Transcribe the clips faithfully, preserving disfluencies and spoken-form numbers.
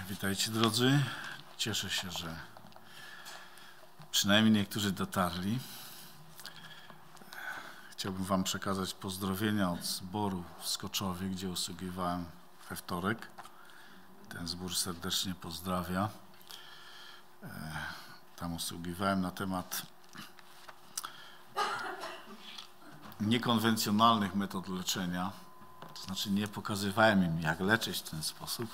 Witajcie drodzy. Cieszę się, że przynajmniej niektórzy dotarli. Chciałbym wam przekazać pozdrowienia od zboru w Skoczowie, gdzie usługiwałem we wtorek. Ten zbór serdecznie pozdrawia. Tam usługiwałem na temat niekonwencjonalnych metod leczenia. To znaczy nie pokazywałem im, jak leczyć w ten sposób,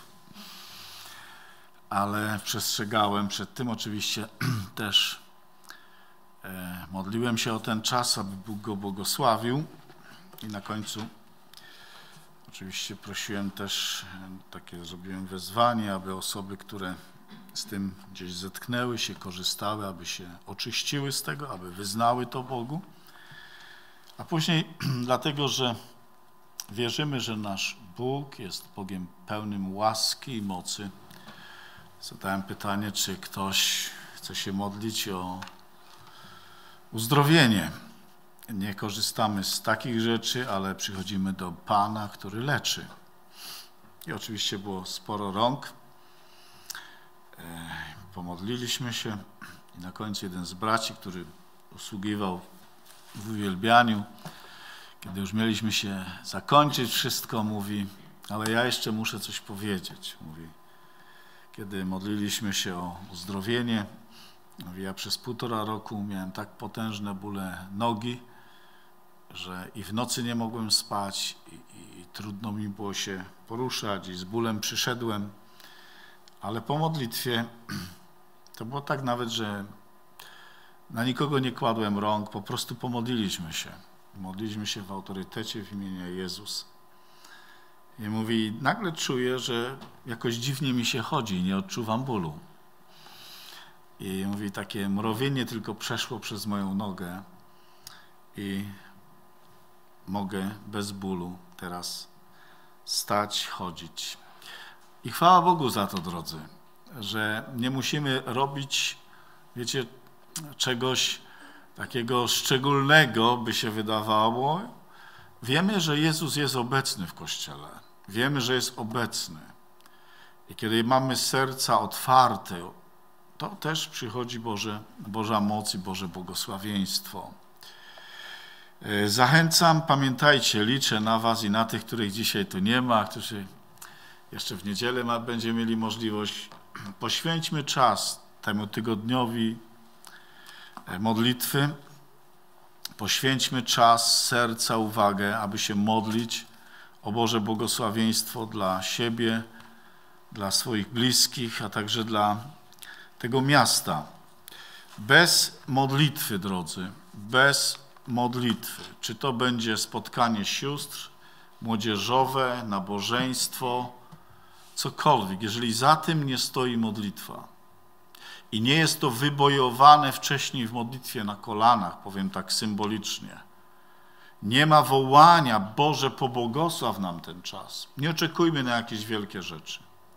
ale przestrzegałem przed tym oczywiście też. E, modliłem się o ten czas, aby Bóg go błogosławił i na końcu oczywiście prosiłem też, takie zrobiłem wezwanie, aby osoby, które z tym gdzieś zetknęły się, korzystały, aby się oczyściły z tego, aby wyznały to Bogu. A później dlatego, że wierzymy, że nasz Bóg jest Bogiem pełnym łaski i mocy, zadałem pytanie, czy ktoś chce się modlić o uzdrowienie. Nie korzystamy z takich rzeczy, ale przychodzimy do Pana, który leczy. I oczywiście było sporo rąk. Pomodliliśmy się i na końcu jeden z braci, który usługiwał w uwielbianiu, kiedy już mieliśmy się zakończyć wszystko, mówi, ale ja jeszcze muszę coś powiedzieć. Mówi, kiedy modliliśmy się o uzdrowienie, mówi, ja przez półtora roku miałem tak potężne bóle nogi, że i w nocy nie mogłem spać i, i, i trudno mi było się poruszać i z bólem przyszedłem, ale po modlitwie to było tak nawet, że na nikogo nie kładłem rąk, po prostu pomodliliśmy się. Modliliśmy się w autorytecie w imieniu Jezus. I mówi, nagle czuję, że jakoś dziwnie mi się chodzi i nie odczuwam bólu. I mówi, takie mrowienie tylko przeszło przez moją nogę i mogę bez bólu teraz stać, chodzić. I chwała Bogu za to, drodzy, że nie musimy robić, wiecie, czegoś takiego szczególnego, by się wydawało. Wiemy, że Jezus jest obecny w Kościele. Wiemy, że jest obecny. I kiedy mamy serca otwarte, to też przychodzi Boże, Boża moc i Boże błogosławieństwo. Zachęcam, pamiętajcie, liczę na was i na tych, których dzisiaj tu nie ma, którzy jeszcze w niedzielę ma, będziemy mieli możliwość. Poświęćmy czas temu tygodniowi modlitwy. Poświęćmy czas, serca, uwagę, aby się modlić o Boże błogosławieństwo dla siebie, dla swoich bliskich, a także dla tego miasta. Bez modlitwy, drodzy, bez modlitwy, czy to będzie spotkanie sióstr, młodzieżowe, nabożeństwo, cokolwiek, jeżeli za tym nie stoi modlitwa i nie jest to wybojowane wcześniej w modlitwie na kolanach, powiem tak symbolicznie, nie ma wołania, Boże, pobłogosław nam ten czas. Nie oczekujmy na jakieś wielkie rzeczy.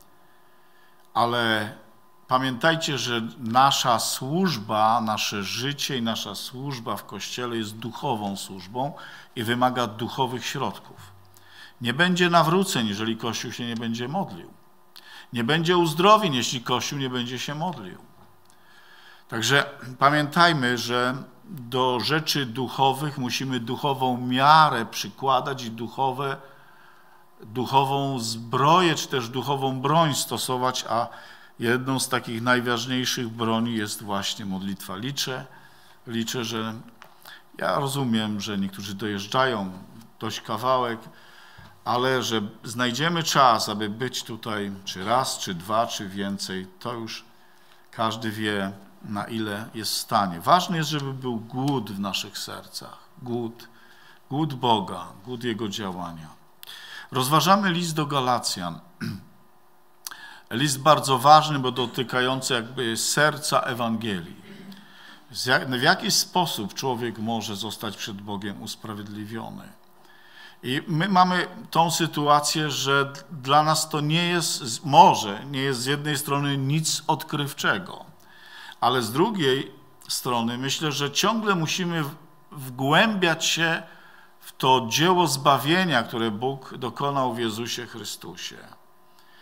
Ale pamiętajcie, że nasza służba, nasze życie i nasza służba w Kościele jest duchową służbą i wymaga duchowych środków. Nie będzie nawróceń, jeżeli Kościół się nie będzie modlił. Nie będzie uzdrowień, jeśli Kościół nie będzie się modlił. Także pamiętajmy, że do rzeczy duchowych musimy duchową miarę przykładać i duchowe, duchową zbroję, czy też duchową broń stosować, a jedną z takich najważniejszych broni jest właśnie modlitwa. Liczę, liczę, że ja rozumiem, że niektórzy dojeżdżają dość kawałek, ale że znajdziemy czas, aby być tutaj czy raz, czy dwa, czy więcej, to już każdy wie, na ile jest w stanie. Ważne jest, żeby był głód w naszych sercach. Głód, głód Boga, głód Jego działania. Rozważamy list do Galacjan. List bardzo ważny, bo dotykający jakby serca Ewangelii. W jaki sposób człowiek może zostać przed Bogiem usprawiedliwiony. I my mamy tą sytuację, że dla nas to nie jest, może nie jest z jednej strony nic odkrywczego, ale z drugiej strony myślę, że ciągle musimy wgłębiać się w to dzieło zbawienia, które Bóg dokonał w Jezusie Chrystusie.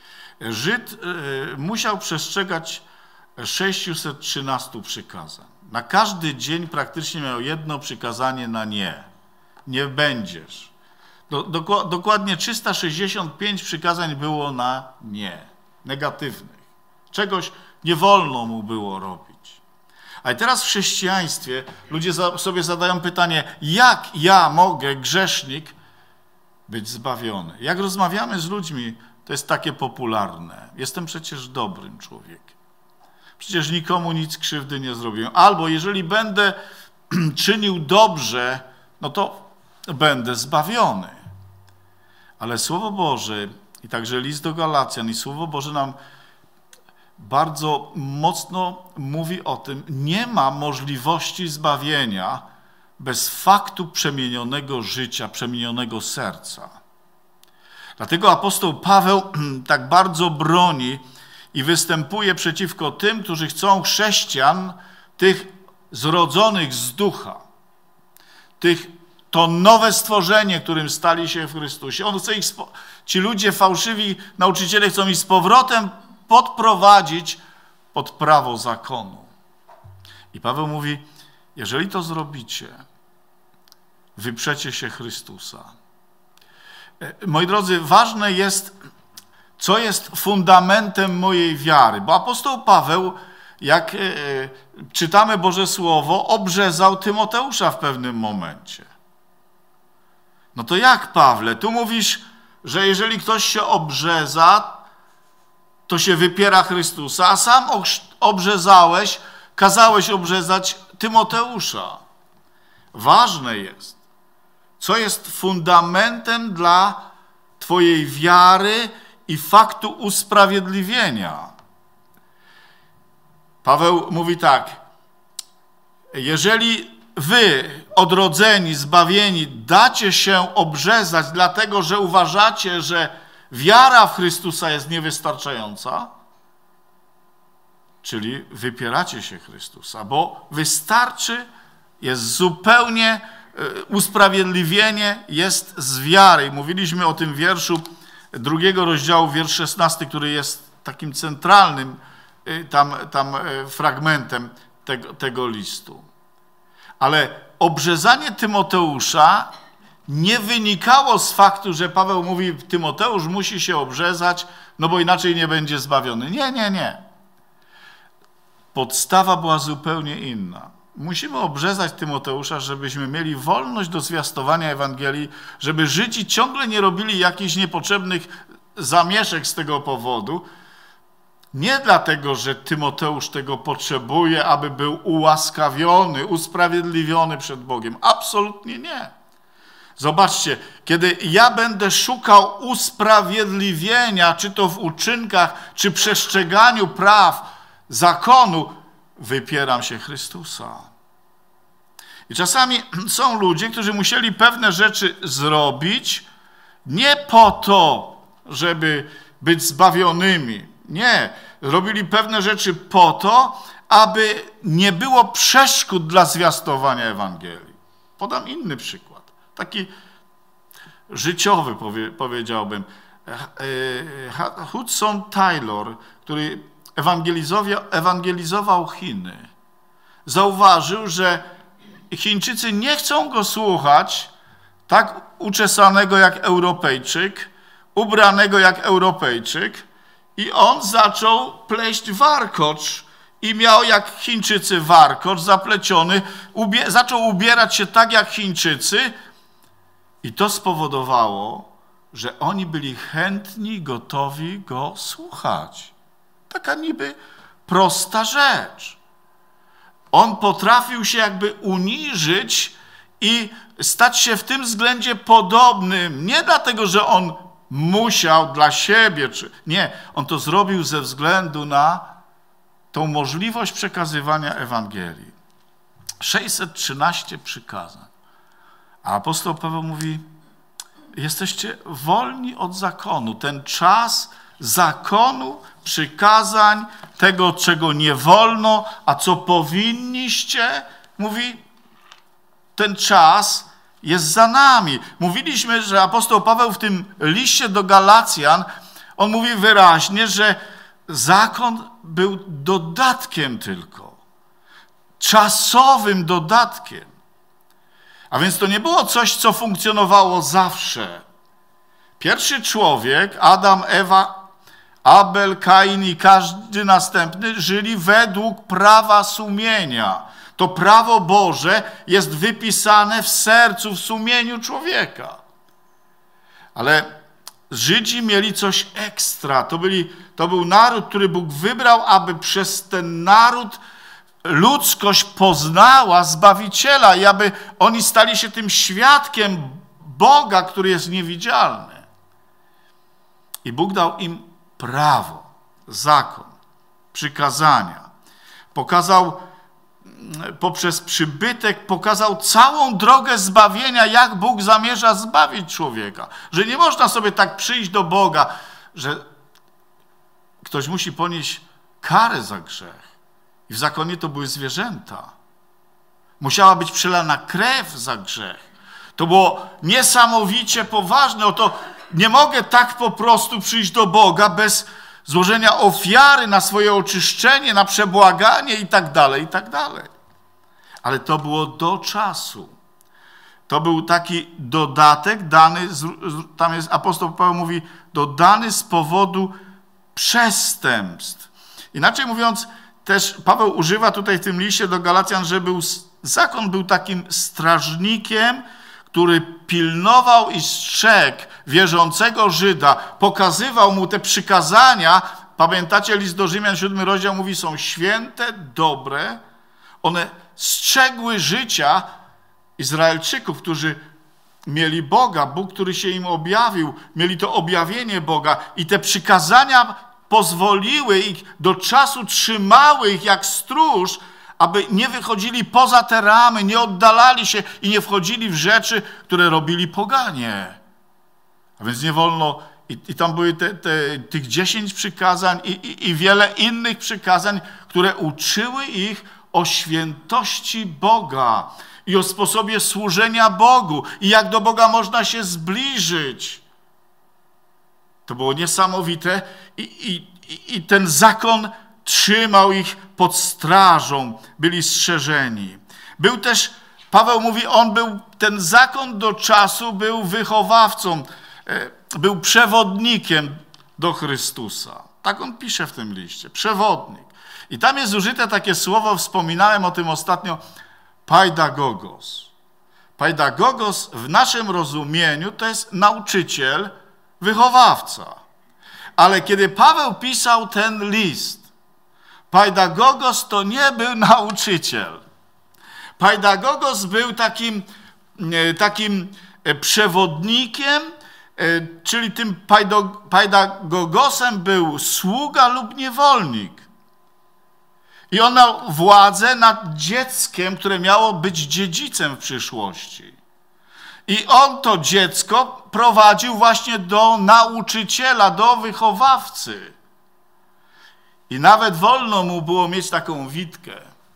Żyd musiał przestrzegać sześciuset trzynastu przykazań. Na każdy dzień praktycznie miał jedno przykazanie na nie. Nie będziesz. Do, do, dokładnie trzysta sześćdziesiąt pięć przykazań było na nie, negatywnych. Czegoś nie wolno mu było robić. A teraz w chrześcijaństwie ludzie sobie zadają pytanie, jak ja mogę, grzesznik, być zbawiony? Jak rozmawiamy z ludźmi, to jest takie popularne. Jestem przecież dobrym człowiekiem. Przecież nikomu nic krzywdy nie zrobiłem. Albo jeżeli będę czynił dobrze, no to będę zbawiony. Ale Słowo Boże i także list do Galacjan i Słowo Boże nam bardzo mocno mówi o tym, nie ma możliwości zbawienia bez faktu przemienionego życia, przemienionego serca. Dlatego apostoł Paweł tak bardzo broni i występuje przeciwko tym, którzy chcą chrześcijan, tych zrodzonych z ducha, tych, to nowe stworzenie, którym stali się w Chrystusie. On chce ich, ci ludzie fałszywi nauczyciele chcą ich z powrotem podprowadzić pod prawo zakonu. I Paweł mówi, jeżeli to zrobicie, wyprzecie się Chrystusa. Moi drodzy, ważne jest, co jest fundamentem mojej wiary. Bo apostoł Paweł, jak czytamy Boże Słowo, obrzezał Tymoteusza w pewnym momencie. No to jak, Pawle? Tu mówisz, że jeżeli ktoś się obrzeza, to się wypiera Chrystusa, a sam obrzezałeś, kazałeś obrzezać Tymoteusza. Ważne jest, co jest fundamentem dla twojej wiary i faktu usprawiedliwienia. Paweł mówi tak, jeżeli wy, odrodzeni, zbawieni, dacie się obrzezać, dlatego że uważacie, że wiara w Chrystusa jest niewystarczająca, czyli wypieracie się Chrystusa, bo wystarczy, jest zupełnie usprawiedliwienie, jest z wiary. Mówiliśmy o tym wierszu drugiego rozdziału, wiersz szesnasty, który jest takim centralnym tam, tam fragmentem tego, tego listu. Ale obrzezanie Tymoteusza nie wynikało z faktu, że Paweł mówi, Tymoteusz musi się obrzezać, no bo inaczej nie będzie zbawiony. Nie, nie, nie. Podstawa była zupełnie inna. Musimy obrzezać Tymoteusza, żebyśmy mieli wolność do zwiastowania Ewangelii, żeby Żydzi ciągle nie robili jakichś niepotrzebnych zamieszek z tego powodu. Nie dlatego, że Tymoteusz tego potrzebuje, aby był ułaskawiony, usprawiedliwiony przed Bogiem. Absolutnie nie. Zobaczcie, kiedy ja będę szukał usprawiedliwienia, czy to w uczynkach, czy przestrzeganiu praw, zakonu, wypieram się Chrystusa. I czasami są ludzie, którzy musieli pewne rzeczy zrobić nie po to, żeby być zbawionymi. Nie. Robili pewne rzeczy po to, aby nie było przeszkód dla zwiastowania Ewangelii. Podam inny przykład. Taki życiowy, powie, powiedziałbym. Hudson Taylor, który ewangelizował Chiny, zauważył, że Chińczycy nie chcą go słuchać tak uczesanego jak Europejczyk, ubranego jak Europejczyk, i on zaczął pleść warkocz i miał jak Chińczycy warkocz zapleciony, ubie- zaczął ubierać się tak jak Chińczycy i to spowodowało, że oni byli chętni, gotowi go słuchać. Taka niby prosta rzecz. On potrafił się jakby uniżyć i stać się w tym względzie podobnym. Nie dlatego, że on musiał dla siebie, czy nie. On to zrobił ze względu na tą możliwość przekazywania Ewangelii. sześćset trzynaście przykazań. A apostoł Paweł mówi, jesteście wolni od zakonu. Ten czas zakonu, przykazań, tego, czego nie wolno, a co powinniście, mówi, ten czas jest za nami. Mówiliśmy, że apostoł Paweł w tym liście do Galacjan, On mówi wyraźnie, że zakon był dodatkiem tylko, czasowym dodatkiem. A więc to nie było coś, co funkcjonowało zawsze. Pierwszy człowiek, Adam, Ewa, Abel, Kain i każdy następny żyli według prawa sumienia. To prawo Boże jest wypisane w sercu, w sumieniu człowieka. Ale Żydzi mieli coś ekstra. To, byli, to był naród, który Bóg wybrał, aby przez ten naród ludzkość poznała Zbawiciela i aby oni stali się tym świadkiem Boga, który jest niewidzialny. I Bóg dał im prawo, zakon, przykazania. Pokazał poprzez przybytek, pokazał całą drogę zbawienia, jak Bóg zamierza zbawić człowieka. Że nie można sobie tak przyjść do Boga, że ktoś musi ponieść karę za grzech. I w zakonie to były zwierzęta. Musiała być przelana krew za grzech. To było niesamowicie poważne. Oto nie mogę tak po prostu przyjść do Boga bez złożenia ofiary na swoje oczyszczenie, na przebłaganie i tak dalej, i tak dalej. Ale to było do czasu. To był taki dodatek dany, tam jest apostoł Paweł mówi, dodany z powodu przestępstw. Inaczej mówiąc, też Paweł używa tutaj w tym liście do Galacjan, że był, zakon był takim strażnikiem, który pilnował i strzegł wierzącego Żyda, pokazywał mu te przykazania. Pamiętacie, list do Rzymian, siódmy rozdział mówi, są święte, dobre. One strzegły życia Izraelczyków, którzy mieli Boga, Bóg, który się im objawił, mieli to objawienie Boga i te przykazania pozwoliły ich, do czasu trzymały ich jak stróż, aby nie wychodzili poza te ramy, nie oddalali się i nie wchodzili w rzeczy, które robili poganie. A więc nie wolno, i, i tam były te, te, tych dziesięć przykazań i, i, i wiele innych przykazań, które uczyły ich o świętości Boga i o sposobie służenia Bogu i jak do Boga można się zbliżyć. To było niesamowite i, i, i ten zakon trzymał ich pod strażą, byli strzeżeni. Był też, Paweł mówi, on był, ten zakon do czasu był wychowawcą, był przewodnikiem do Chrystusa. Tak on pisze w tym liście, przewodnik. I tam jest użyte takie słowo, wspominałem o tym ostatnio, paidagogos. Paidagogos w naszym rozumieniu to jest nauczyciel, wychowawca. Ale kiedy Paweł pisał ten list, paidagogos to nie był nauczyciel. Paidagogos był takim, takim przewodnikiem, czyli tym paidagogosem był sługa lub niewolnik. I on miał władzę nad dzieckiem, które miało być dziedzicem w przyszłości. I on to dziecko prowadził właśnie do nauczyciela, do wychowawcy. I nawet wolno mu było mieć taką witkę.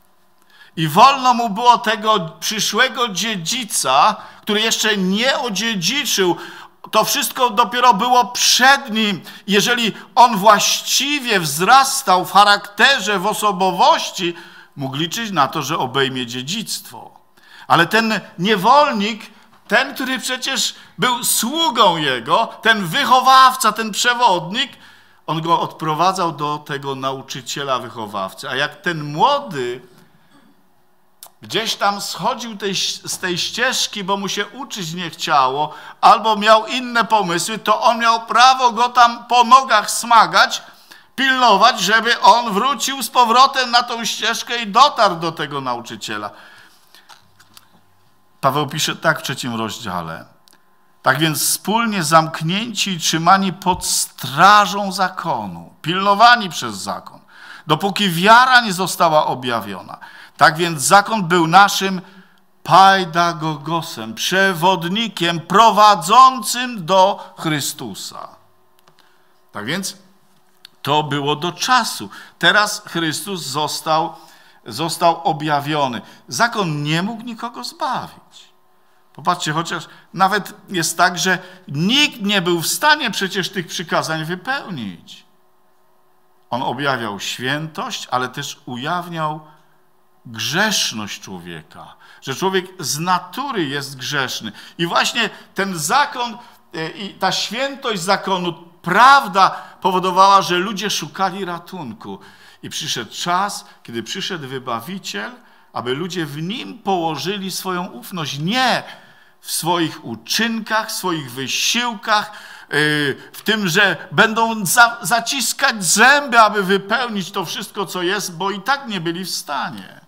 I wolno mu było tego przyszłego dziedzica, który jeszcze nie odziedziczył. To wszystko dopiero było przed nim. Jeżeli on właściwie wzrastał w charakterze, w osobowości, mógł liczyć na to, że obejmie dziedzictwo. Ale ten niewolnik, ten, który przecież był sługą jego, ten wychowawca, ten przewodnik, on go odprowadzał do tego nauczyciela wychowawcy. A jak ten młody gdzieś tam schodził tej, z tej ścieżki, bo mu się uczyć nie chciało, albo miał inne pomysły, to on miał prawo go tam po nogach smagać, pilnować, żeby on wrócił z powrotem na tą ścieżkę i dotarł do tego nauczyciela. Paweł pisze tak w trzecim rozdziale. Tak więc wspólnie zamknięci i trzymani pod strażą zakonu, pilnowani przez zakon, dopóki wiara nie została objawiona. Tak więc zakon był naszym paidagogosem, przewodnikiem prowadzącym do Chrystusa. Tak więc to było do czasu. Teraz Chrystus został, został objawiony. Zakon nie mógł nikogo zbawić. Popatrzcie, chociaż nawet jest tak, że nikt nie był w stanie przecież tych przykazań wypełnić. On objawiał świętość, ale też ujawniał grzeszność człowieka, że człowiek z natury jest grzeszny. I właśnie ten zakon i ta świętość zakonu, prawda powodowała, że ludzie szukali ratunku. I przyszedł czas, kiedy przyszedł Wybawiciel, aby ludzie w Nim położyli swoją ufność. Nie w swoich uczynkach, w swoich wysiłkach, w tym, że będą za, zaciskać zęby, aby wypełnić to wszystko, co jest, bo i tak nie byli w stanie.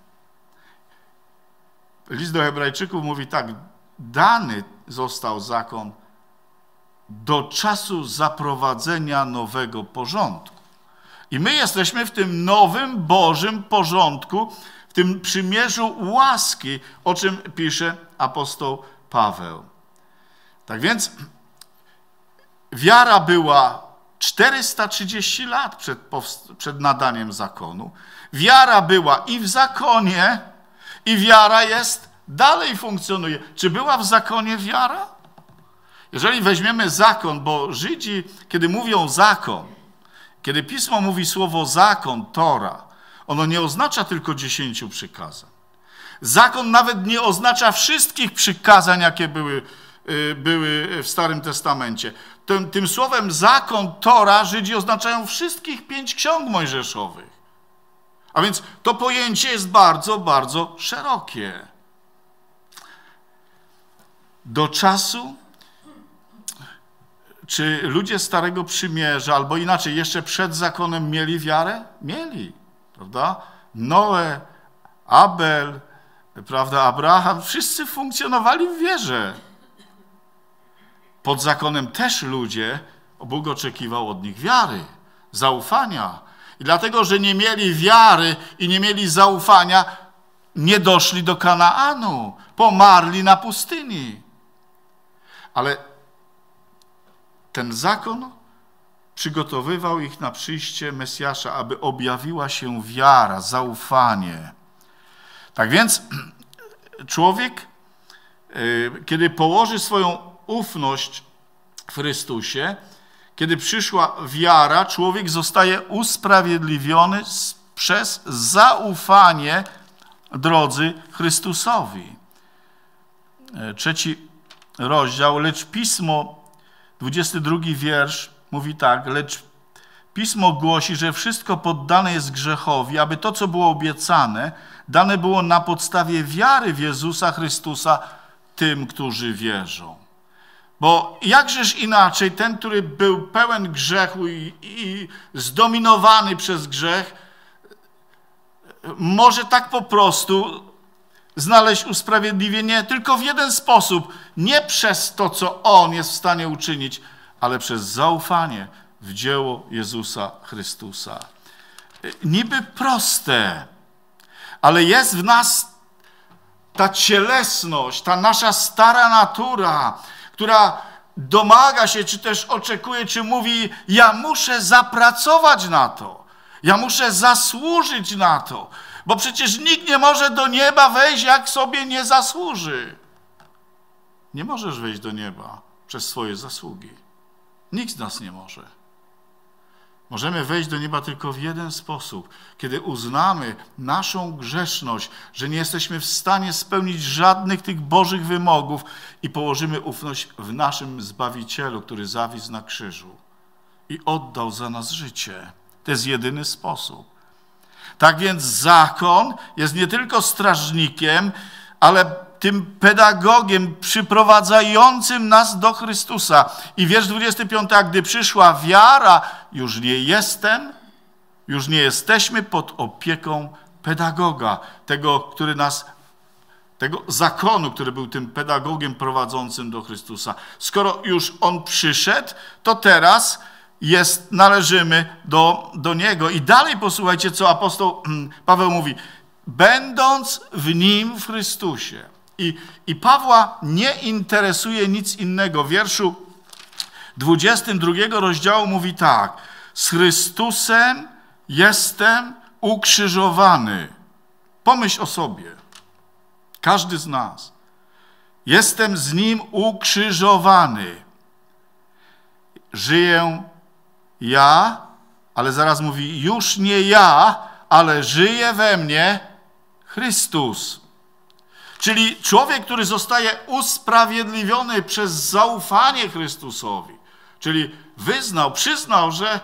List do Hebrajczyków mówi tak, dany został zakon do czasu zaprowadzenia nowego porządku. I my jesteśmy w tym nowym Bożym porządku, w tym przymierzu łaski, o czym pisze apostoł Paweł. Tak więc wiara była czterysta trzydzieści lat przed, przed nadaniem zakonu. Wiara była i w zakonie, i wiara jest, dalej funkcjonuje. Czy była w zakonie wiara? Jeżeli weźmiemy zakon, bo Żydzi, kiedy mówią zakon, kiedy Pismo mówi słowo zakon, Tora, ono nie oznacza tylko dziesięciu przykazań. Zakon nawet nie oznacza wszystkich przykazań, jakie były, były w Starym Testamencie. Tym, tym słowem zakon, Tora, Żydzi oznaczają wszystkich pięć ksiąg mojżeszowych. A więc to pojęcie jest bardzo, bardzo szerokie. Do czasu, czy ludzie Starego Przymierza, albo inaczej, jeszcze przed zakonem mieli wiarę? Mieli, prawda? Noe, Abel, prawda, Abraham, wszyscy funkcjonowali w wierze. Pod zakonem też ludzie, Bóg oczekiwał od nich wiary, zaufania. I dlatego, że nie mieli wiary i nie mieli zaufania, nie doszli do Kanaanu, pomarli na pustyni. Ale ten zakon przygotowywał ich na przyjście Mesjasza, aby objawiła się wiara, zaufanie. Tak więc człowiek, kiedy położy swoją ufność w Chrystusie, kiedy przyszła wiara, człowiek zostaje usprawiedliwiony przez zaufanie drodzy Chrystusowi. Trzeci rozdział, lecz Pismo, dwudziesty drugi wiersz mówi tak, lecz Pismo głosi, że wszystko poddane jest grzechowi, aby to, co było obiecane, dane było na podstawie wiary w Jezusa Chrystusa tym, którzy wierzą. Bo jakżeż inaczej ten, który był pełen grzechu i, i zdominowany przez grzech, może tak po prostu znaleźć usprawiedliwienie tylko w jeden sposób. Nie przez to, co on jest w stanie uczynić, ale przez zaufanie w dzieło Jezusa Chrystusa. Niby proste, ale jest w nas ta cielesność, ta nasza stara natura, która domaga się, czy też oczekuje, czy mówi, ja muszę zapracować na to, ja muszę zasłużyć na to, bo przecież nikt nie może do nieba wejść, jak sobie nie zasłuży. Nie możesz wejść do nieba przez swoje zasługi. Nikt z nas nie może. Możemy wejść do nieba tylko w jeden sposób, kiedy uznamy naszą grzeszność, że nie jesteśmy w stanie spełnić żadnych tych Bożych wymogów i położymy ufność w naszym Zbawicielu, który zawisł na krzyżu i oddał za nas życie. To jest jedyny sposób. Tak więc zakon jest nie tylko strażnikiem, ale tym pedagogiem przyprowadzającym nas do Chrystusa. I wiersz dwudziesty piąty, a gdy przyszła wiara, już nie jestem, już nie jesteśmy pod opieką pedagoga, tego, który nas, tego zakonu, który był tym pedagogiem prowadzącym do Chrystusa. Skoro już on przyszedł, to teraz jest, należymy do, do Niego. I dalej posłuchajcie, co apostoł Paweł mówi. Będąc w Nim, w Chrystusie. I, I Pawła nie interesuje nic innego. W wierszu dwudziestym drugiego rozdziału mówi tak. Z Chrystusem jestem ukrzyżowany. Pomyśl o sobie. Każdy z nas Jestem z Nim ukrzyżowany. Żyję ja, ale zaraz mówi, już nie ja, ale żyje we mnie Chrystus. Czyli człowiek, który zostaje usprawiedliwiony przez zaufanie Chrystusowi, czyli wyznał, przyznał, że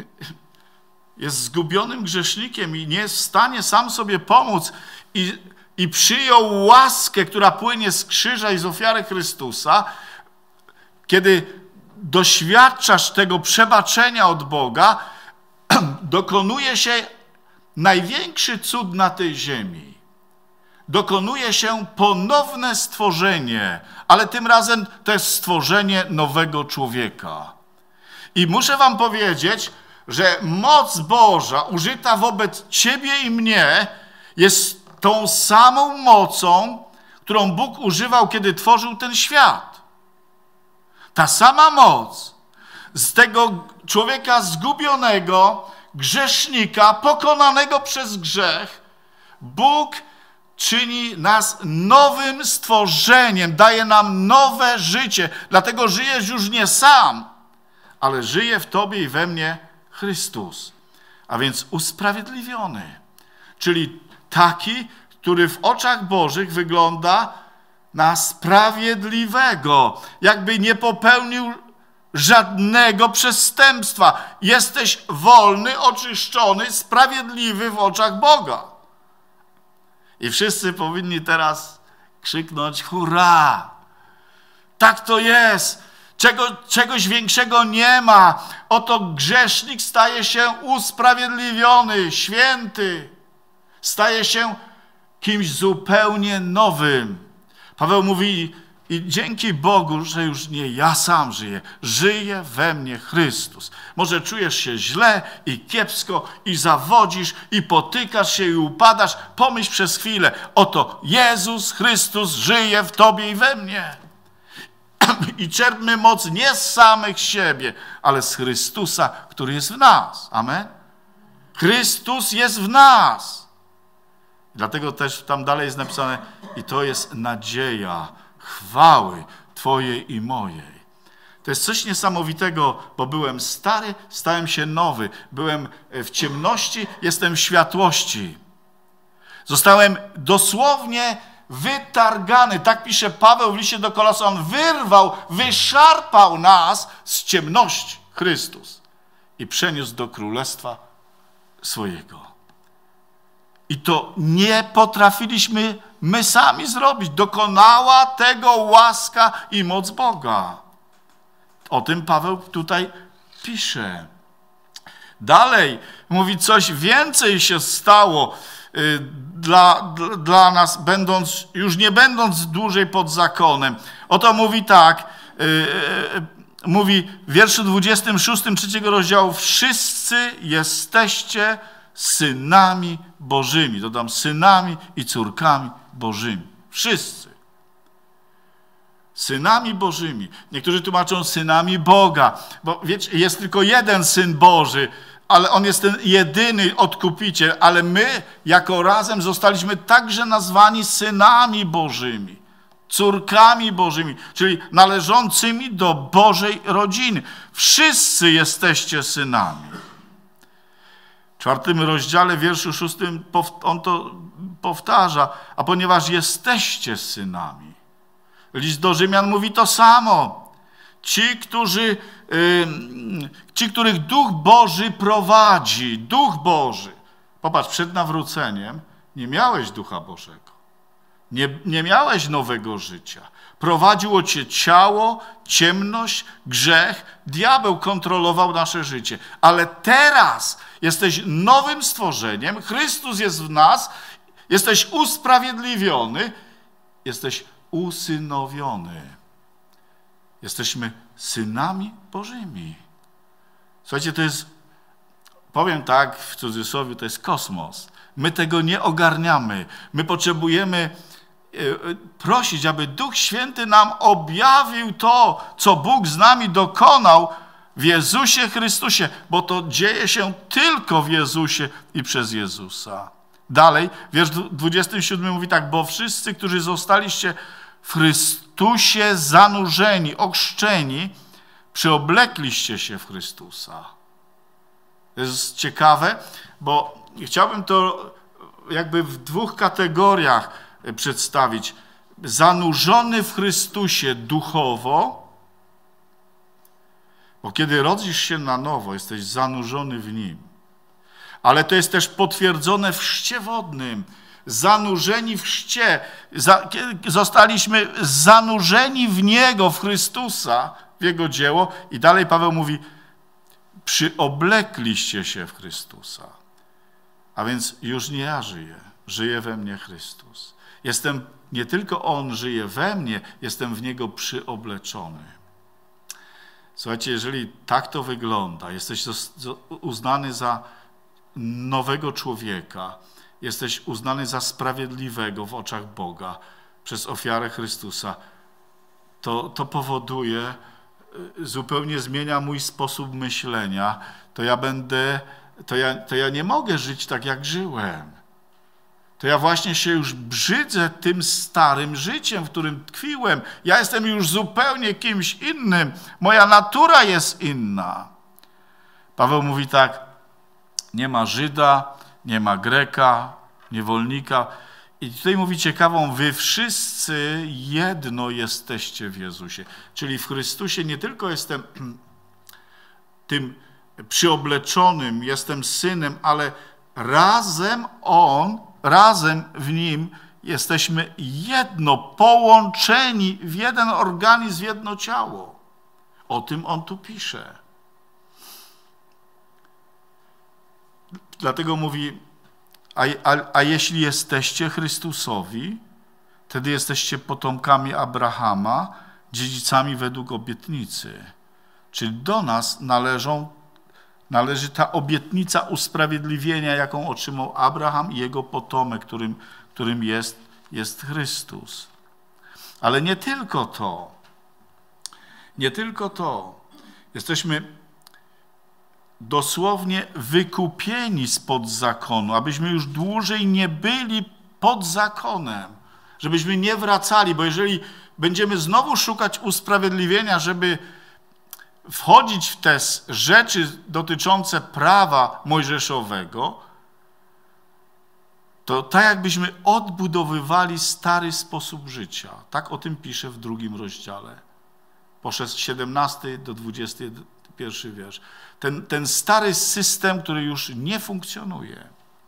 jest zgubionym grzesznikiem i nie jest w stanie sam sobie pomóc i, i przyjął łaskę, która płynie z krzyża i z ofiary Chrystusa, kiedy doświadczasz tego przebaczenia od Boga, dokonuje się największy cud na tej ziemi. Dokonuje się ponowne stworzenie, ale tym razem to jest stworzenie nowego człowieka. I muszę wam powiedzieć, że moc Boża użyta wobec ciebie i mnie jest tą samą mocą, którą Bóg używał, kiedy tworzył ten świat. Ta sama moc z tego człowieka zgubionego, grzesznika, pokonanego przez grzech, Bóg czyni nas nowym stworzeniem, daje nam nowe życie. Dlatego żyjesz już nie sam, ale żyje w tobie i we mnie Chrystus. A więc usprawiedliwiony, czyli taki, który w oczach Bożych wygląda na sprawiedliwego, jakby nie popełnił żadnego przestępstwa. Jesteś wolny, oczyszczony, sprawiedliwy w oczach Boga. I wszyscy powinni teraz krzyknąć hurra! Tak to jest! Czego, czegoś większego nie ma. Oto grzesznik staje się usprawiedliwiony, święty. Staje się kimś zupełnie nowym. Paweł mówi, i dzięki Bogu, że już nie ja sam żyję, żyje we mnie Chrystus. Może czujesz się źle i kiepsko i zawodzisz i potykasz się i upadasz. Pomyśl przez chwilę, oto Jezus Chrystus żyje w tobie i we mnie. I czerpmy moc nie z samych siebie, ale z Chrystusa, który jest w nas. Amen? Chrystus jest w nas. Dlatego też tam dalej jest napisane, i to jest nadzieja chwały Twojej i mojej. To jest coś niesamowitego, bo byłem stary, stałem się nowy. Byłem w ciemności, jestem w światłości. Zostałem dosłownie wytargany. Tak pisze Paweł w liście do Kolosan. Wyrwał, wyszarpał nas z ciemności Chrystus i przeniósł do królestwa swojego. I to nie potrafiliśmy my sami zrobić. Dokonała tego łaska i moc Boga. O tym Paweł tutaj pisze. Dalej mówi, coś więcej się stało y, dla, dla, dla nas, będąc, już nie będąc dłużej pod zakonem. Oto mówi tak, y, y, mówi w wierszu dwudziestym szóstym trzeciego rozdziału, wszyscy jesteście synami Bożymi. Dodam, synami i córkami Bożymi. Wszyscy. Synami Bożymi. Niektórzy tłumaczą synami Boga, bo wiecie, jest tylko jeden Syn Boży, ale On jest ten jedyny Odkupiciel, ale my jako razem zostaliśmy także nazwani synami Bożymi, córkami Bożymi, czyli należącymi do Bożej rodziny. Wszyscy jesteście synami. W czwartym rozdziale, wierszu szóstym, on to powtarza, a ponieważ jesteście synami. List do Rzymian mówi to samo. Ci, którzy, yy, ci, których Duch Boży prowadzi, Duch Boży. Popatrz, przed nawróceniem nie miałeś Ducha Bożego. Nie, nie miałeś nowego życia. Prowadziło cię ciało, ciemność, grzech. Diabeł kontrolował nasze życie. Ale teraz jesteś nowym stworzeniem. Chrystus jest w nas. Jesteś usprawiedliwiony. Jesteś usynowiony. Jesteśmy synami Bożymi. Słuchajcie, to jest, powiem tak w cudzysłowie, to jest kosmos. My tego nie ogarniamy. My potrzebujemy prosić, aby Duch Święty nam objawił to, co Bóg z nami dokonał w Jezusie Chrystusie, bo to dzieje się tylko w Jezusie i przez Jezusa. Dalej, wiersz dwudziesty siódmy mówi tak, bo wszyscy, którzy zostaliście w Chrystusie zanurzeni, ochrzczeni, przyoblekliście się w Chrystusa. To jest ciekawe, bo chciałbym to jakby w dwóch kategoriach przedstawić. Zanurzony w Chrystusie duchowo, bo kiedy rodzisz się na nowo, jesteś zanurzony w Nim. Ale to jest też potwierdzone w chrzcie wodnym. Zanurzeni w chrzcie. Zostaliśmy zanurzeni w Niego, w Chrystusa, w Jego dzieło. I dalej Paweł mówi, przyoblekliście się w Chrystusa. A więc już nie ja żyję, żyje we mnie Chrystus. Jestem, nie tylko On żyje we mnie, jestem w Niego przyobleczony. Słuchajcie, jeżeli tak to wygląda, jesteś uznany za nowego człowieka, jesteś uznany za sprawiedliwego w oczach Boga przez ofiarę Chrystusa, to, to powoduje, zupełnie zmienia mój sposób myślenia, to ja będę, to ja, to ja nie mogę żyć tak, jak żyłem. To ja właśnie się już brzydzę tym starym życiem, w którym tkwiłem. Ja jestem już zupełnie kimś innym. Moja natura jest inna. Paweł mówi tak, nie ma Żyda, nie ma Greka, niewolnika. I tutaj mówi ciekawą, wy wszyscy jedno jesteście w Jezusie. Czyli w Chrystusie nie tylko jestem tym przyobleczonym, jestem synem, ale razem On, razem w Nim jesteśmy jedno, połączeni w jeden organizm, w jedno ciało. O tym on tu pisze. Dlatego mówi, a, a, a jeśli jesteście Chrystusowi, wtedy jesteście potomkami Abrahama, dziedzicami według obietnicy. Czyli do nas należą, należy ta obietnica usprawiedliwienia, jaką otrzymał Abraham i jego potomek, którym, którym jest, jest Chrystus. Ale nie tylko to. Nie tylko to. Jesteśmy dosłownie wykupieni spod zakonu, abyśmy już dłużej nie byli pod zakonem, żebyśmy nie wracali, bo jeżeli będziemy znowu szukać usprawiedliwienia, żeby wchodzić w te rzeczy dotyczące prawa mojżeszowego, to tak jakbyśmy odbudowywali stary sposób życia. Tak o tym pisze w drugim rozdziale. Poszedł siedemnasty do dwudziestego pierwszego wiersz. Ten, ten stary system, który już nie funkcjonuje.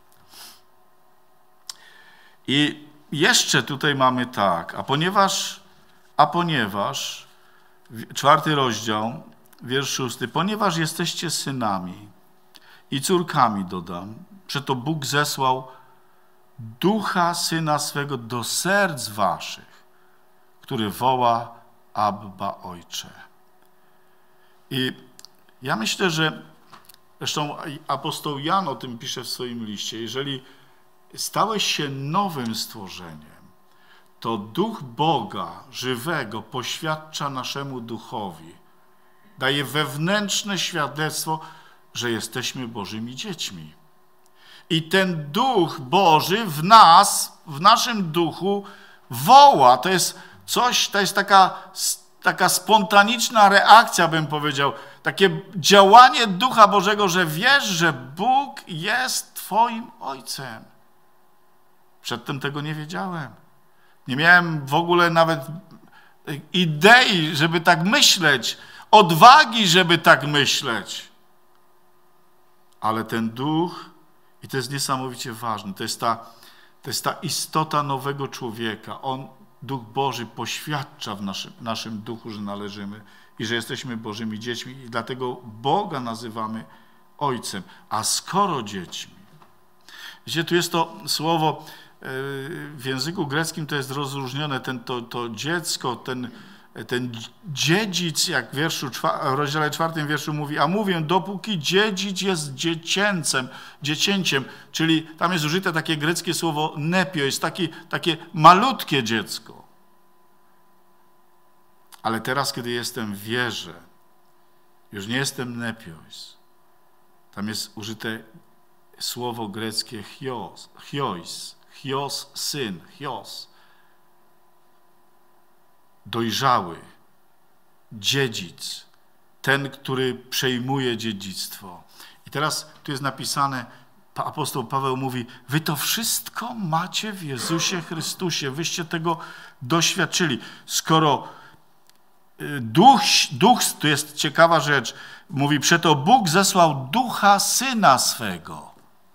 I jeszcze tutaj mamy tak, a ponieważ, a ponieważ, czwarty rozdział, wiersz szósty, ponieważ jesteście synami i córkami, dodam, przeto Bóg zesłał Ducha Syna swego do serc waszych, który woła Abba, Ojcze. I ja myślę, że zresztą apostoł Jan o tym pisze w swoim liście, jeżeli stałeś się nowym stworzeniem, to Duch Boga żywego poświadcza naszemu duchowi, daje wewnętrzne świadectwo, że jesteśmy Bożymi dziećmi. I ten Duch Boży w nas, w naszym duchu woła. To jest coś, to jest taka, taka spontaniczna reakcja, bym powiedział, takie działanie Ducha Bożego, że wiesz, że Bóg jest Twoim Ojcem. Przedtem tego nie wiedziałem. Nie miałem w ogóle nawet idei, żeby tak myśleć, odwagi, żeby tak myśleć. Ale ten Duch, i to jest niesamowicie ważne, to jest ta, to jest ta istota nowego człowieka. On, Duch Boży, poświadcza w naszym, naszym duchu, że należymy i że jesteśmy Bożymi dziećmi i dlatego Boga nazywamy Ojcem. A skoro dziećmi, wiecie, tu jest to słowo, w języku greckim to jest rozróżnione, ten, to, to dziecko, ten, ten dziedzic, jak w wierszu, w rozdziale czwartym wierszu mówi, a mówię, dopóki dziedzic jest dziecięcem, dziecięciem, czyli tam jest użyte takie greckie słowo nepio, jest taki, takie malutkie dziecko. Ale teraz, kiedy jestem w wierze, już nie jestem nepios. Tam jest użyte słowo greckie chios, chiois, chios, syn, chios. dojrzały, dziedzic, ten, który przejmuje dziedzictwo. I teraz tu jest napisane, apostoł Paweł mówi, wy to wszystko macie w Jezusie Chrystusie, wyście tego doświadczyli. Skoro Duch, duch, to jest ciekawa rzecz, mówi, przeto Bóg zesłał Ducha Syna swego.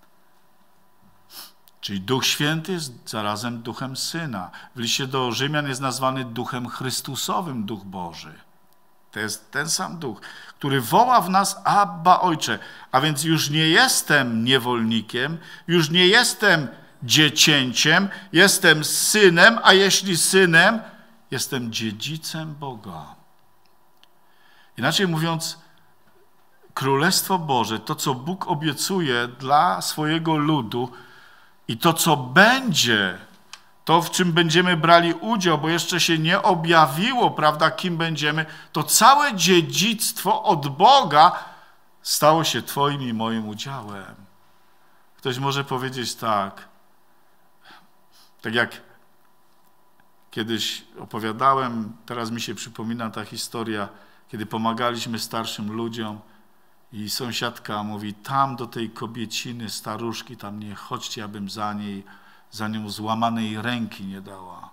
Czyli Duch Święty jest zarazem Duchem Syna. W liście do Rzymian jest nazwany Duchem Chrystusowym, Duch Boży. To jest ten sam Duch, który woła w nas Abba, Ojcze. A więc już nie jestem niewolnikiem, już nie jestem dziecięciem, jestem synem, a jeśli synem, jestem dziedzicem Boga. Inaczej mówiąc, Królestwo Boże, to co Bóg obiecuje dla swojego ludu i to co będzie, to w czym będziemy brali udział, bo jeszcze się nie objawiło, prawda, kim będziemy, to całe dziedzictwo od Boga stało się twoim i moim udziałem. Ktoś może powiedzieć tak, tak jak kiedyś opowiadałem, teraz mi się przypomina ta historia, kiedy pomagaliśmy starszym ludziom i sąsiadka mówi, tam do tej kobieciny, staruszki, tam nie chodźcie, abym za niej, za nią złamanej ręki nie dała.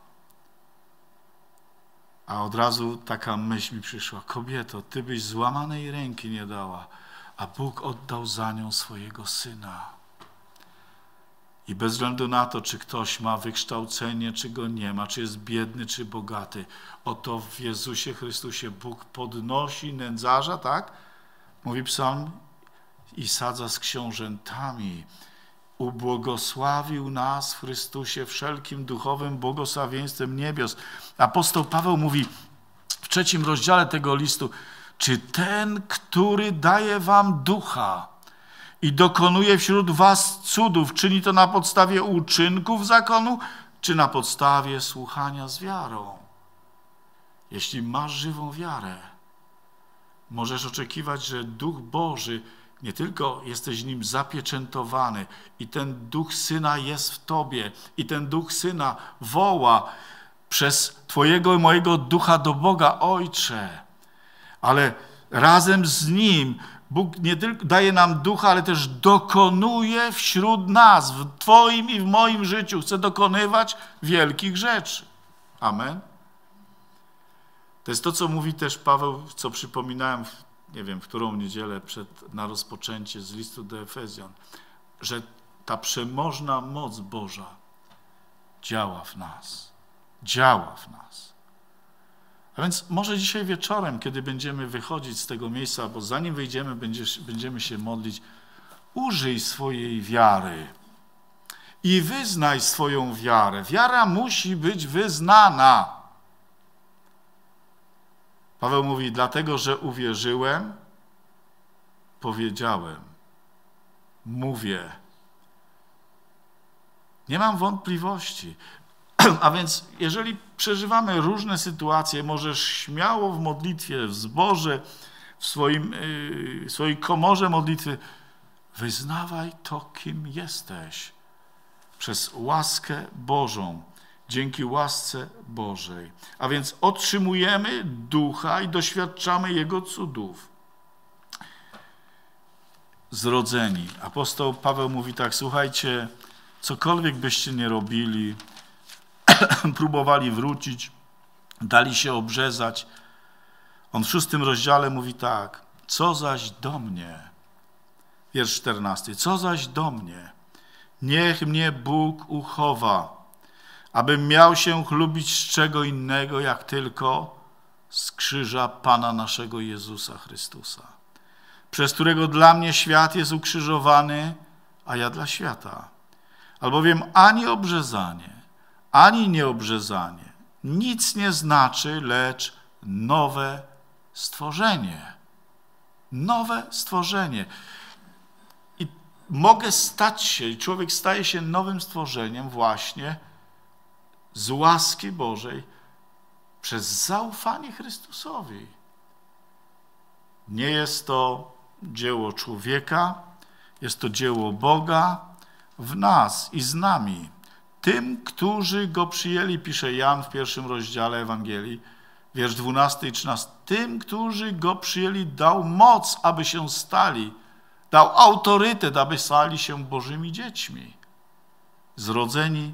A od razu taka myśl mi przyszła, kobieto, ty byś złamanej ręki nie dała, a Bóg oddał za nią swojego Syna. I bez względu na to, czy ktoś ma wykształcenie, czy go nie ma, czy jest biedny, czy bogaty, oto w Jezusie Chrystusie Bóg podnosi nędzarza, tak? Mówi psalm, i sadza z książętami. Ubłogosławił nas w Chrystusie wszelkim duchowym błogosławieństwem niebios. Apostoł Paweł mówi w trzecim rozdziale tego listu, czy ten, który daje wam ducha i dokonuje wśród was cudów, czyni to na podstawie uczynków zakonu, czy na podstawie słuchania z wiarą? Jeśli masz żywą wiarę, możesz oczekiwać, że Duch Boży, nie tylko jesteś nim zapieczętowany i ten Duch Syna jest w tobie i ten Duch Syna woła przez twojego i mojego ducha do Boga, Ojcze, ale razem z Nim Bóg nie tylko daje nam ducha, ale też dokonuje wśród nas, w twoim i w moim życiu, chce dokonywać wielkich rzeczy. Amen. To jest to, co mówi też Paweł, co przypominałem, nie wiem, w którą niedzielę przed, na rozpoczęcie z listu do Efezjan, że ta przemożna moc Boża działa w nas. Działa w nas. A więc może dzisiaj wieczorem, kiedy będziemy wychodzić z tego miejsca, bo zanim wyjdziemy, będziesz, będziemy się modlić, użyj swojej wiary i wyznaj swoją wiarę. Wiara musi być wyznana. Paweł mówi, dlatego, że uwierzyłem, powiedziałem, mówię. Nie mam wątpliwości. A więc jeżeli przeżywamy różne sytuacje, możesz śmiało w modlitwie, w zborze, w swoim, yy, swojej komorze modlitwy, wyznawaj to, kim jesteś. Przez łaskę Bożą, dzięki łasce Bożej. A więc otrzymujemy ducha i doświadczamy Jego cudów. Zrodzeni. Apostoł Paweł mówi tak, słuchajcie, cokolwiek byście nie robili, próbowali wrócić, dali się obrzezać. On w szóstym rozdziale mówi tak, co zaś do mnie, wiersz czternasty, co zaś do mnie, niech mnie Bóg uchowa, abym miał się chlubić z czego innego, jak tylko z krzyża Pana naszego Jezusa Chrystusa, przez którego dla mnie świat jest ukrzyżowany, a ja dla świata. Albowiem ani obrzezanie, ani nieobrzezanie nic nie znaczy, lecz nowe stworzenie. Nowe stworzenie. I mogę stać się, i człowiek staje się nowym stworzeniem właśnie z łaski Bożej przez zaufanie Chrystusowi. Nie jest to dzieło człowieka, jest to dzieło Boga w nas i z nami. Tym, którzy Go przyjęli, pisze Jan w pierwszym rozdziale Ewangelii, Wiersz dwunasty i trzynasty. Tym, którzy Go przyjęli, dał moc, aby się stali. Dał autorytet, aby stali się Bożymi dziećmi. Zrodzeni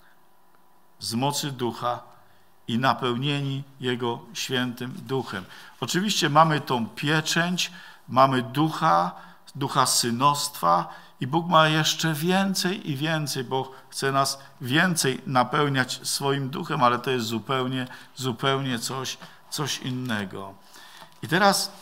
z mocy Ducha i napełnieni Jego świętym Duchem. Oczywiście mamy tą pieczęć, mamy Ducha, Ducha synostwa i Bóg ma jeszcze więcej i więcej, bo chce nas więcej napełniać swoim Duchem, ale to jest zupełnie, zupełnie coś, coś innego. I teraz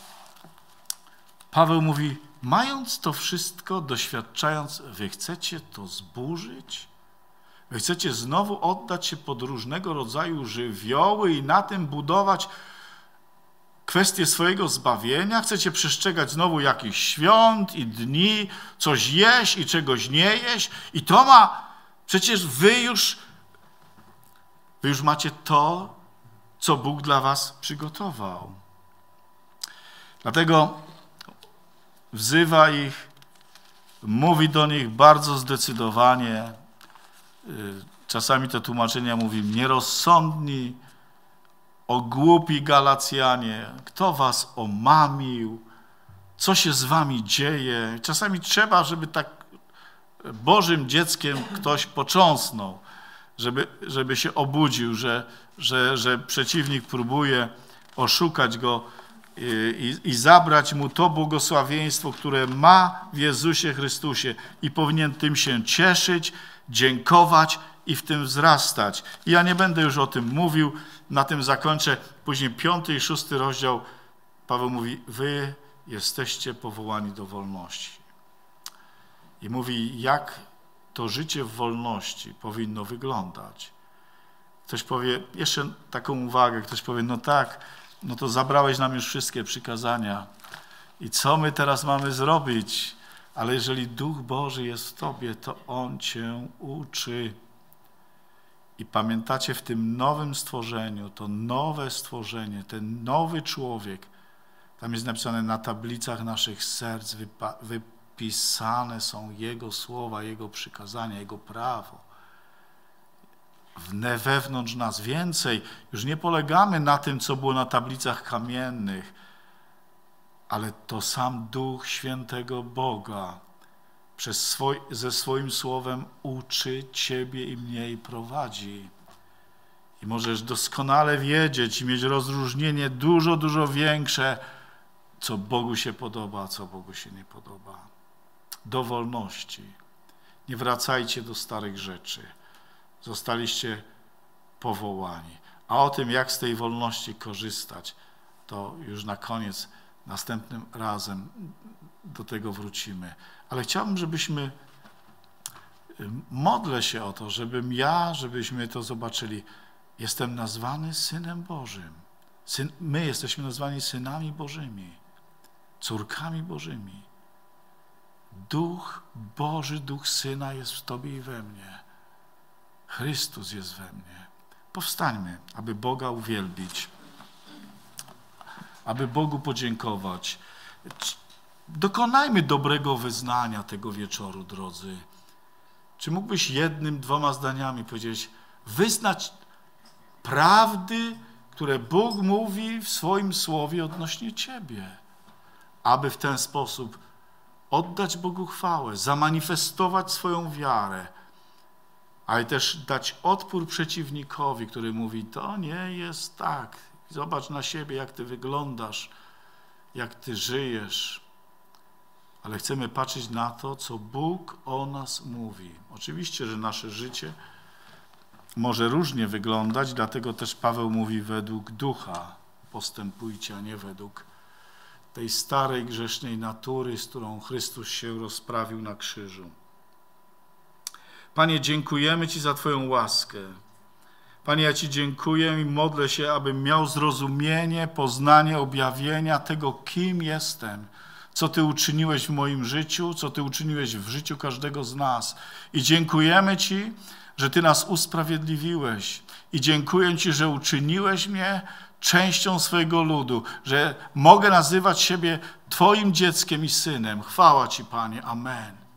Paweł mówi, mając to wszystko, doświadczając, wy chcecie to zburzyć? Wy chcecie znowu oddać się pod różnego rodzaju żywioły i na tym budować kwestię swojego zbawienia? Chcecie przestrzegać znowu jakichś świąt i dni, coś jeść i czegoś nie jeść? I to ma, przecież wy już, wy już macie to, co Bóg dla was przygotował. Dlatego wzywa ich, mówi do nich bardzo zdecydowanie. Czasami to tłumaczenia mówi nierozsądni, o głupi Galacjanie, kto was omamił, co się z wami dzieje. Czasami trzeba, żeby tak Bożym dzieckiem ktoś począsnął, żeby, żeby się obudził, że, że, że przeciwnik próbuje oszukać go i, i zabrać mu to błogosławieństwo, które ma w Jezusie Chrystusie i powinien tym się cieszyć, dziękować i w tym wzrastać. I ja nie będę już o tym mówił, na tym zakończę. Później piąty i szósty rozdział Paweł mówi, wy jesteście powołani do wolności. I mówi, jak to życie w wolności powinno wyglądać. Ktoś powie, jeszcze taką uwagę, ktoś powie, no tak, no to zabrałeś nam już wszystkie przykazania. I co my teraz mamy zrobić? Ale jeżeli Duch Boży jest w tobie, to On cię uczy. I pamiętacie, w tym nowym stworzeniu, to nowe stworzenie, ten nowy człowiek, tam jest napisane na tablicach naszych serc, wypisane są Jego słowa, Jego przykazania, Jego prawo. Wewnątrz nas więcej. Już nie polegamy na tym, co było na tablicach kamiennych, ale to sam Duch Świętego Boga przez swoj, ze swoim słowem uczy ciebie i mnie i prowadzi. I możesz doskonale wiedzieć i mieć rozróżnienie dużo, dużo większe, co Bogu się podoba, a co Bogu się nie podoba. Do wolności. Nie wracajcie do starych rzeczy. Zostaliście powołani. A o tym, jak z tej wolności korzystać, to już na koniec, następnym razem do tego wrócimy. Ale chciałbym, żebyśmy, modlę się o to, żebym ja, żebyśmy to zobaczyli. Jestem nazwany Synem Bożym. Syn, my jesteśmy nazwani synami Bożymi, córkami Bożymi. Duch Boży, Duch Syna jest w tobie i we mnie. Chrystus jest we mnie. Powstańmy, aby Boga uwielbić, aby Bogu podziękować. Dokonajmy dobrego wyznania tego wieczoru, drodzy. Czy mógłbyś jednym, dwoma zdaniami powiedzieć, wyznać prawdy, które Bóg mówi w swoim słowie odnośnie ciebie, aby w ten sposób oddać Bogu chwałę, zamanifestować swoją wiarę, ale też dać odpór przeciwnikowi, który mówi, to nie jest tak. Zobacz na siebie, jak ty wyglądasz, jak ty żyjesz. Ale chcemy patrzeć na to, co Bóg o nas mówi. Oczywiście, że nasze życie może różnie wyglądać, dlatego też Paweł mówi według ducha postępujcie, a nie według tej starej grzesznej natury, z którą Chrystus się rozprawił na krzyżu. Panie, dziękujemy Ci za Twoją łaskę. Panie, ja Ci dziękuję i modlę się, abym miał zrozumienie, poznanie, objawienia tego, kim jestem, co Ty uczyniłeś w moim życiu, co Ty uczyniłeś w życiu każdego z nas. I dziękujemy Ci, że Ty nas usprawiedliwiłeś. I dziękuję Ci, że uczyniłeś mnie częścią swojego ludu, że mogę nazywać siebie Twoim dzieckiem i synem. Chwała Ci, Panie. Amen.